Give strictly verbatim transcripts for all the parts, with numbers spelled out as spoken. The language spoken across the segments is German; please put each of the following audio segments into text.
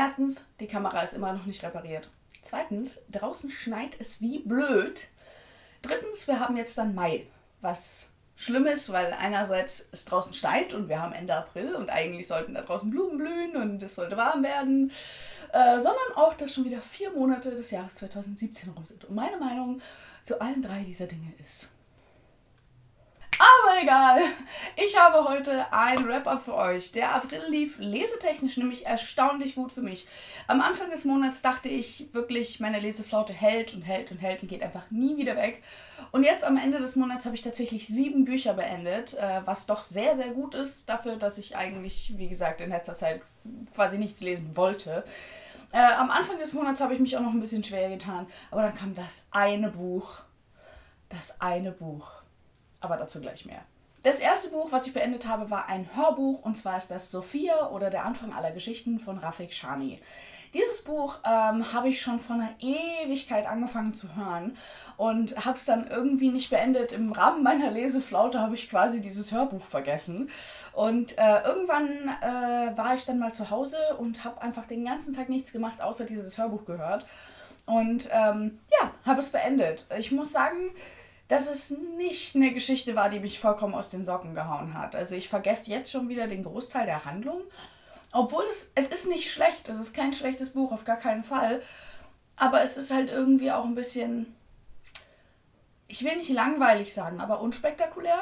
Erstens, die Kamera ist immer noch nicht repariert. Zweitens, draußen schneit es wie blöd. Drittens, wir haben jetzt dann Mai, was schlimm ist, weil einerseits es draußen schneit und wir haben Ende April und eigentlich sollten da draußen Blumen blühen und es sollte warm werden, äh, sondern auch, dass schon wieder vier Monate des Jahres zweitausendsiebzehn rum sind. Und meine Meinung zu allen drei dieser Dinge ist: aber egal, ich habe heute ein Wrap-Up für euch. Der April lief lesetechnisch nämlich erstaunlich gut für mich. Am Anfang des Monats dachte ich wirklich, meine Leseflaute hält und hält und hält und geht einfach nie wieder weg. Und jetzt am Ende des Monats habe ich tatsächlich sieben Bücher beendet, was doch sehr, sehr gut ist dafür, dass ich eigentlich, wie gesagt, in letzter Zeit quasi nichts lesen wollte. Äh, am Anfang des Monats habe ich mich auch noch ein bisschen schwer getan, aber dann kam das eine Buch. Das eine Buch. Aber dazu gleich mehr. Das erste Buch, was ich beendet habe, war ein Hörbuch, und zwar ist das Sophia oder der Anfang aller Geschichten von Rafik Chani. Dieses Buch ähm, habe ich schon vor einer Ewigkeit angefangen zu hören und habe es dann irgendwie nicht beendet. Im Rahmen meiner Leseflaute habe ich quasi dieses Hörbuch vergessen. Und äh, irgendwann äh, war ich dann mal zu Hause und habe einfach den ganzen Tag nichts gemacht, außer dieses Hörbuch gehört. Und ähm, ja, habe es beendet. Ich muss sagen, dass es nicht eine Geschichte war, die mich vollkommen aus den Socken gehauen hat. Also ich vergesse jetzt schon wieder den Großteil der Handlung. Obwohl es, es ist nicht schlecht, es ist kein schlechtes Buch, auf gar keinen Fall. Aber es ist halt irgendwie auch ein bisschen, ich will nicht langweilig sagen, aber unspektakulär.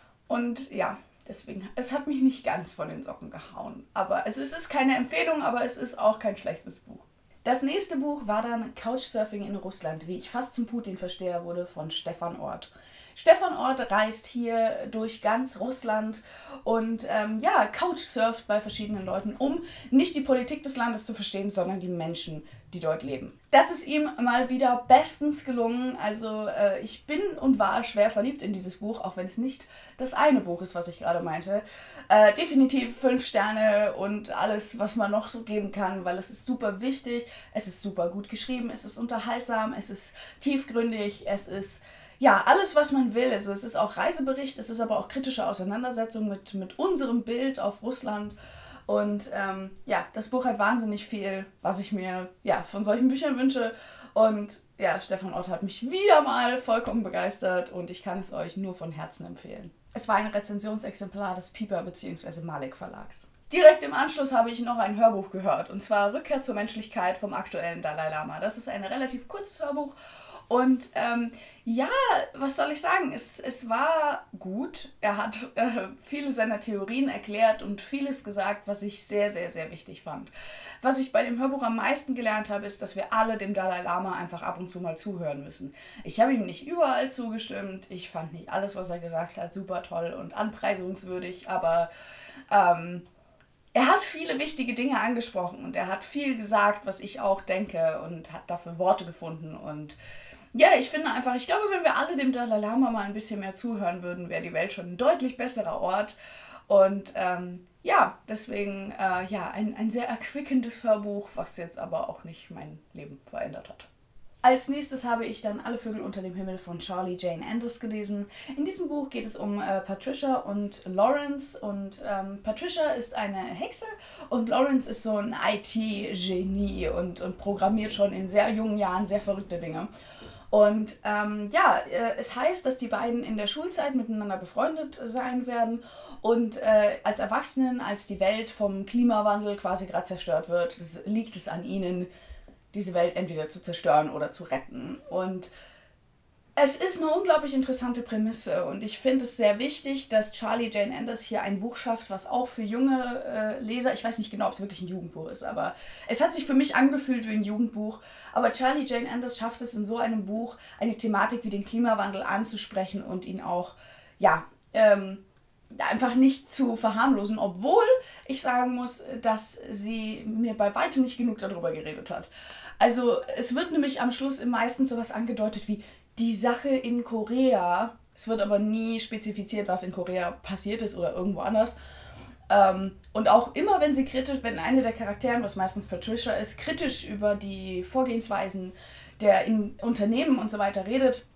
Und ja, deswegen, es hat mich nicht ganz von den Socken gehauen. Aber also es ist keine Empfehlung, aber es ist auch kein schlechtes Buch. Das nächste Buch war dann Couchsurfing in Russland, wie ich fast zum Putin-Versteher wurde, von Stefan Ort. Stefan Ort reist hier durch ganz Russland und ähm, ja, couchsurft bei verschiedenen Leuten, um nicht die Politik des Landes zu verstehen, sondern die Menschen, die dort leben. Das ist ihm mal wieder bestens gelungen. Also äh, ich bin und war schwer verliebt in dieses Buch, auch wenn es nicht das eine Buch ist, was ich gerade meinte. Äh, definitiv fünf Sterne und alles, was man noch so geben kann, weil es ist super wichtig, es ist super gut geschrieben, es ist unterhaltsam, es ist tiefgründig, es ist ja, alles, was man will. Also es ist auch Reisebericht, es ist aber auch kritische Auseinandersetzung mit, mit unserem Bild auf Russland. Und ähm, ja, das Buch hat wahnsinnig viel, was ich mir ja, von solchen Büchern wünsche. Und ja, Stefan Ort hat mich wieder mal vollkommen begeistert und ich kann es euch nur von Herzen empfehlen. Es war ein Rezensionsexemplar des Piper bzw. Malik Verlags. Direkt im Anschluss habe ich noch ein Hörbuch gehört, und zwar Rückkehr zur Menschlichkeit vom aktuellen Dalai Lama. Das ist ein relativ kurzes Hörbuch. Und ähm, ja, was soll ich sagen, es, es war gut. Er hat äh, viele seiner Theorien erklärt und vieles gesagt, was ich sehr, sehr, sehr wichtig fand. Was ich bei dem Hörbuch am meisten gelernt habe, ist, dass wir alle dem Dalai Lama einfach ab und zu mal zuhören müssen. Ich habe ihm nicht überall zugestimmt, ich fand nicht alles, was er gesagt hat, super toll und anpreisungswürdig, aber ähm, er hat viele wichtige Dinge angesprochen und er hat viel gesagt, was ich auch denke, und hat dafür Worte gefunden. Und ja, ich finde einfach, ich glaube, wenn wir alle dem Dalai Lama mal ein bisschen mehr zuhören würden, wäre die Welt schon ein deutlich besserer Ort. Und ähm, ja, deswegen äh, ja, ein, ein sehr erquickendes Hörbuch, was jetzt aber auch nicht mein Leben verändert hat. Als nächstes habe ich dann Alle Vögel unter dem Himmel von Charlie Jane Anders gelesen. In diesem Buch geht es um äh, Patricia und Lawrence. Und ähm, Patricia ist eine Hexe und Lawrence ist so ein I T-Genie und, und programmiert schon in sehr jungen Jahren sehr verrückte Dinge. Und ähm, ja, äh, es heißt, dass die beiden in der Schulzeit miteinander befreundet sein werden. Und äh, als Erwachsenen, als die Welt vom Klimawandel quasi gerade zerstört wird, liegt es an ihnen, diese Welt entweder zu zerstören oder zu retten. Und es ist eine unglaublich interessante Prämisse und ich finde es sehr wichtig, dass Charlie Jane Anders hier ein Buch schafft, was auch für junge äh, Leser, ich weiß nicht genau, ob es wirklich ein Jugendbuch ist, aber es hat sich für mich angefühlt wie ein Jugendbuch. Aber Charlie Jane Anders schafft es in so einem Buch, eine Thematik wie den Klimawandel anzusprechen und ihn auch, ja, ähm, einfach nicht zu verharmlosen, obwohl ich sagen muss, dass sie mir bei weitem nicht genug darüber geredet hat. Also es wird nämlich am Schluss im meisten sowas angedeutet wie die Sache in Korea. Es wird aber nie spezifiziert, was in Korea passiert ist oder irgendwo anders. Ähm, und auch immer, wenn sie kritisch, wenn eine der Charakteren, was meistens Patricia ist, kritisch über die Vorgehensweisen der in Unternehmen und so weiter redet,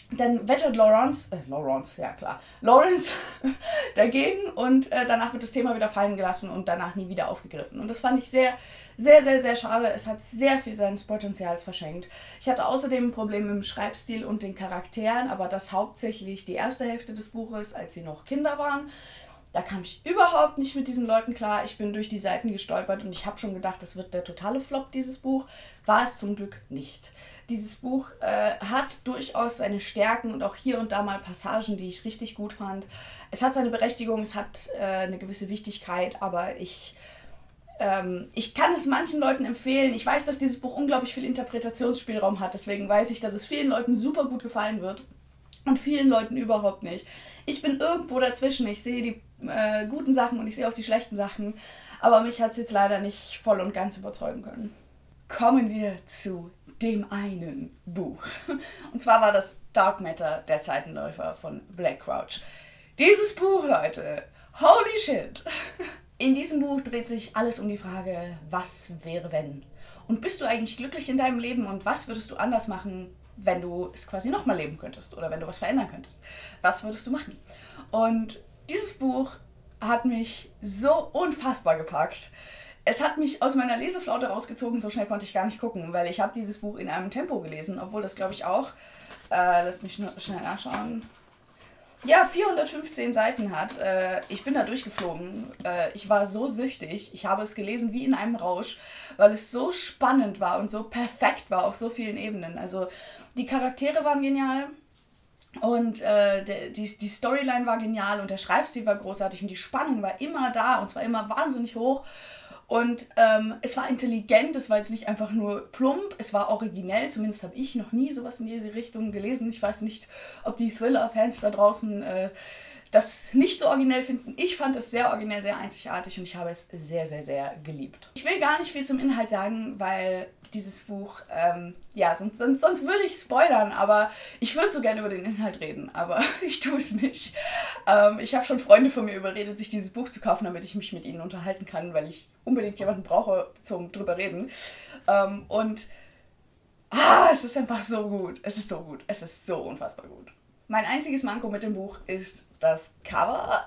dann wettert Lawrence, äh, Lawrence, ja klar, Lawrence dagegen und äh, danach wird das Thema wieder fallen gelassen und danach nie wieder aufgegriffen. Und das fand ich sehr, sehr, sehr, sehr schade. Es hat sehr viel seines Potenzials verschenkt. Ich hatte außerdem ein Problem mit dem Schreibstil und den Charakteren, aber das hauptsächlich die erste Hälfte des Buches, als sie noch Kinder waren. Da kam ich überhaupt nicht mit diesen Leuten klar. Ich bin durch die Seiten gestolpert und ich habe schon gedacht, das wird der totale Flop, dieses Buch. War es zum Glück nicht. Dieses Buch äh, hat durchaus seine Stärken und auch hier und da mal Passagen, die ich richtig gut fand. Es hat seine Berechtigung, es hat äh, eine gewisse Wichtigkeit, aber ich, ähm, ich kann es manchen Leuten empfehlen. Ich weiß, dass dieses Buch unglaublich viel Interpretationsspielraum hat, deswegen weiß ich, dass es vielen Leuten super gut gefallen wird und vielen Leuten überhaupt nicht. Ich bin irgendwo dazwischen. Ich sehe die äh, guten Sachen und ich sehe auch die schlechten Sachen, aber mich hat es jetzt leider nicht voll und ganz überzeugen können. Kommen wir zu dem einen Buch. Und zwar war das Dark Matter, der Zeitenläufer von Black Crouch. Dieses Buch, Leute, holy shit! In diesem Buch dreht sich alles um die Frage, was wäre wenn? Und bist du eigentlich glücklich in deinem Leben und was würdest du anders machen, wenn du es quasi nochmal leben könntest oder wenn du was verändern könntest? Was würdest du machen? Und dieses Buch hat mich so unfassbar gepackt. Es hat mich aus meiner Leseflaute rausgezogen, so schnell konnte ich gar nicht gucken, weil ich habe dieses Buch in einem Tempo gelesen, obwohl das glaube ich auch, äh, lass mich nur schnell nachschauen, ja, vierhundertfünfzehn Seiten hat. Äh, ich bin da durchgeflogen. Äh, ich war so süchtig. Ich habe es gelesen wie in einem Rausch, weil es so spannend war und so perfekt war auf so vielen Ebenen. Also die Charaktere waren genial. Und äh, der, die, die Storyline war genial und der Schreibstil war großartig und die Spannung war immer da und zwar immer wahnsinnig hoch. Und ähm, es war intelligent, es war jetzt nicht einfach nur plump, es war originell, zumindest habe ich noch nie sowas in diese Richtung gelesen. Ich weiß nicht, ob die Thriller-Fans da draußen äh, das nicht so originell finden. Ich fand es sehr originell, sehr einzigartig und ich habe es sehr, sehr, sehr geliebt. Ich will gar nicht viel zum Inhalt sagen, weil dieses Buch, ähm, ja, sonst, sonst, sonst würde ich spoilern, aber ich würde so gerne über den Inhalt reden, aber ich tue es nicht. Ähm, ich habe schon Freunde von mir überredet, sich dieses Buch zu kaufen, damit ich mich mit ihnen unterhalten kann, weil ich unbedingt jemanden brauche zum drüber reden. Ähm, und ah, es ist einfach so gut. Es ist so gut. Es ist so unfassbar gut. Mein einziges Manko mit dem Buch ist das Cover,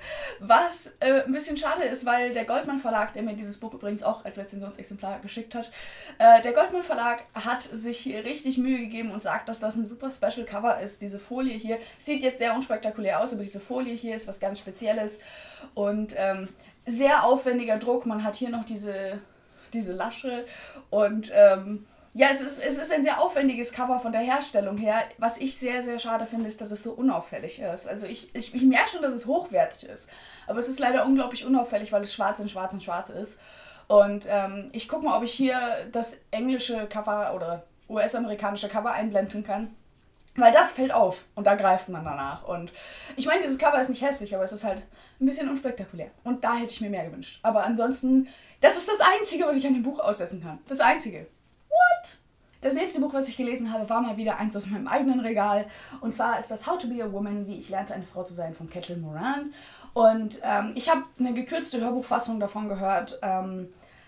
was äh, ein bisschen schade ist, weil der Goldmann Verlag, der mir dieses Buch übrigens auch als Rezensionsexemplar geschickt hat, äh, der Goldmann Verlag hat sich hier richtig Mühe gegeben und sagt, dass das ein super Special Cover ist. Diese Folie hier sieht jetzt sehr unspektakulär aus, aber diese Folie hier ist was ganz Spezielles und ähm, sehr aufwendiger Druck. Man hat hier noch diese, diese Lasche und ähm, ja, es ist, es ist ein sehr aufwendiges Cover von der Herstellung her. Was ich sehr, sehr schade finde, ist, dass es so unauffällig ist. Also ich, ich, ich merke schon, dass es hochwertig ist. Aber es ist leider unglaublich unauffällig, weil es schwarz in schwarz in schwarz ist. Und ähm, ich gucke mal, ob ich hier das englische Cover oder U S-amerikanische Cover einblenden kann. Weil das fällt auf und da greift man danach. Und ich meine, dieses Cover ist nicht hässlich, aber es ist halt ein bisschen unspektakulär. Und da hätte ich mir mehr gewünscht. Aber ansonsten, das ist das Einzige, was ich an dem Buch aussetzen kann. Das Einzige. What? Das nächste Buch, was ich gelesen habe, war mal wieder eins aus meinem eigenen Regal. Und zwar ist das How to be a Woman, wie ich lernte, eine Frau zu sein, von Caitlin Moran. Und ähm, ich habe eine gekürzte Hörbuchfassung davon gehört. Ähm,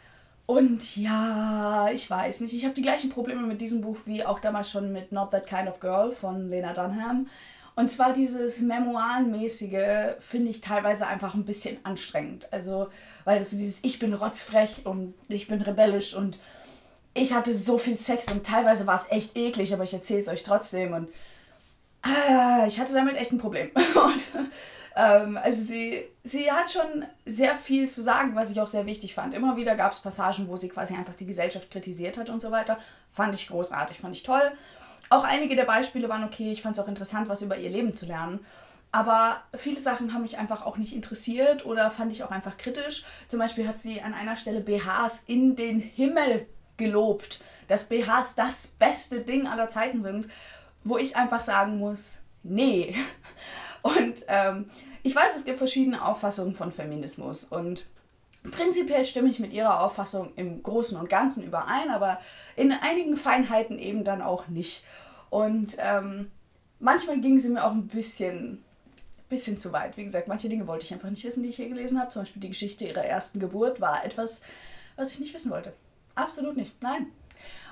und ja, ich weiß nicht, ich habe die gleichen Probleme mit diesem Buch wie auch damals schon mit Not That Kind of Girl von Lena Dunham. Und zwar dieses Memoirenmäßige finde ich teilweise einfach ein bisschen anstrengend. Also, weil das so dieses Ich bin rotzfrech und ich bin rebellisch und ich hatte so viel Sex und teilweise war es echt eklig, aber ich erzähle es euch trotzdem und ah, ich hatte damit echt ein Problem. Und, ähm, also sie, sie hat schon sehr viel zu sagen, was ich auch sehr wichtig fand. Immer wieder gab es Passagen, wo sie quasi einfach die Gesellschaft kritisiert hat und so weiter. Fand ich großartig, fand ich toll. Auch einige der Beispiele waren okay, ich fand es auch interessant, was über ihr Leben zu lernen. Aber viele Sachen haben mich einfach auch nicht interessiert oder fand ich auch einfach kritisch. Zum Beispiel hat sie an einer Stelle B Hs in den Himmel gelobt, dass B Hs das beste Ding aller Zeiten sind, wo ich einfach sagen muss, nee. Und ähm, ich weiß, es gibt verschiedene Auffassungen von Feminismus und prinzipiell stimme ich mit ihrer Auffassung im Großen und Ganzen überein, aber in einigen Feinheiten eben dann auch nicht. Und ähm, manchmal ging sie mir auch ein bisschen, bisschen zu weit. Wie gesagt, manche Dinge wollte ich einfach nicht wissen, die ich hier gelesen habe. Zum Beispiel die Geschichte ihrer ersten Geburt war etwas, was ich nicht wissen wollte. Absolut nicht, nein.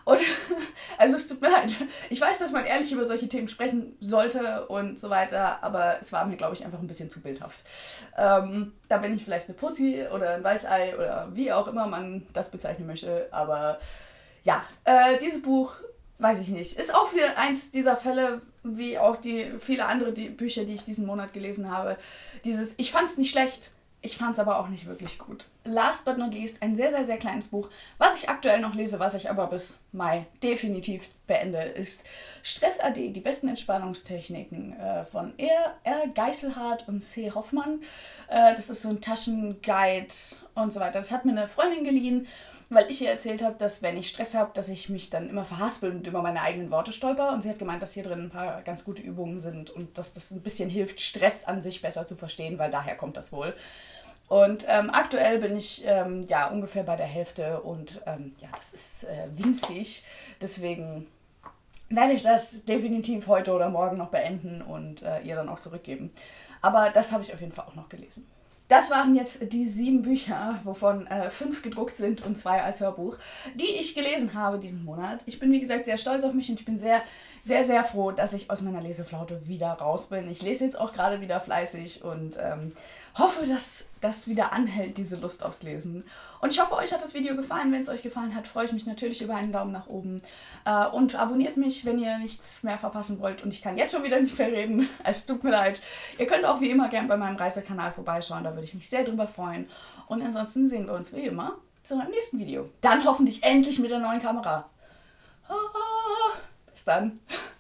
Und also es tut mir leid. Ich weiß, dass man ehrlich über solche Themen sprechen sollte und so weiter, aber es war mir, glaube ich, einfach ein bisschen zu bildhaft. Ähm, da bin ich vielleicht eine Pussy oder ein Weichei oder wie auch immer man das bezeichnen möchte. Aber ja, äh, dieses Buch, weiß ich nicht, ist auch wieder eins dieser Fälle, wie auch die viele andere die Bücher, die ich diesen Monat gelesen habe. Dieses, ich fand es nicht schlecht, ich fand es aber auch nicht wirklich gut. Last but not least, ein sehr, sehr, sehr kleines Buch, was ich aktuell noch lese, was ich aber bis Mai definitiv beende, ist Stress A D, die besten Entspannungstechniken äh, von R. R. Geiselhardt und C. Hoffmann. Äh, das ist so ein Taschenguide und so weiter. Das hat mir eine Freundin geliehen, weil ich ihr erzählt habe, dass wenn ich Stress habe, dass ich mich dann immer verhaspel und über meine eigenen Worte stolper. Und sie hat gemeint, dass hier drin ein paar ganz gute Übungen sind und dass das ein bisschen hilft, Stress an sich besser zu verstehen, weil daher kommt das wohl. Und ähm, aktuell bin ich ähm, ja ungefähr bei der Hälfte und ähm, ja, das ist äh, winzig. Deswegen werde ich das definitiv heute oder morgen noch beenden und äh, ihr dann auch zurückgeben. Aber das habe ich auf jeden Fall auch noch gelesen. Das waren jetzt die sieben Bücher, wovon äh, fünf gedruckt sind und zwei als Hörbuch, die ich gelesen habe diesen Monat. Ich bin, wie gesagt, sehr stolz auf mich und ich bin sehr, sehr, sehr froh, dass ich aus meiner Leseflaute wieder raus bin. Ich lese jetzt auch gerade wieder fleißig und ähm, hoffe, dass das wieder anhält, diese Lust aufs Lesen. Und ich hoffe, euch hat das Video gefallen. Wenn es euch gefallen hat, freue ich mich natürlich über einen Daumen nach oben. Äh, und abonniert mich, wenn ihr nichts mehr verpassen wollt. Und ich kann jetzt schon wieder nicht mehr reden. Es tut mir leid. Ihr könnt auch wie immer gerne bei meinem Reisekanal vorbeischauen. Da würde ich mich sehr drüber freuen. Und ansonsten sehen wir uns wie immer zu meinem nächsten Video. Dann hoffentlich endlich mit der neuen Kamera. Ah, bis dann.